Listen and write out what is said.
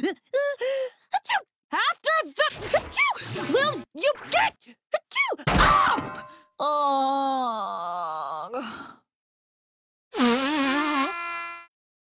Achoo! After the... Achoo! Will you get... Achoo! Off! Ugh.